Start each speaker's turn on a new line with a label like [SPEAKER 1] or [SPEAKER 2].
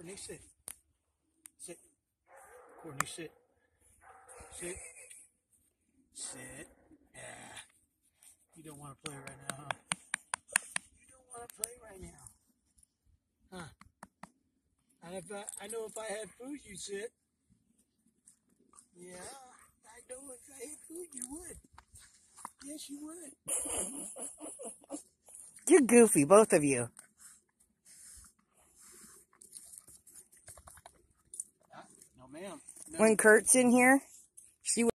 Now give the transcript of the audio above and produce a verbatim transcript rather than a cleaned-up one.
[SPEAKER 1] Courtney, sit. Sit. Courtney, sit. Sit. Sit. Yeah. You don't want to play right now, huh? You don't want to play right now. Huh? And if I, I know if I had food, you'd sit. Yeah, I know if I had food, you would. Yes, you would.
[SPEAKER 2] You're goofy, both of you.
[SPEAKER 1] No, ma'am. No.
[SPEAKER 2] When Kurt's in here, she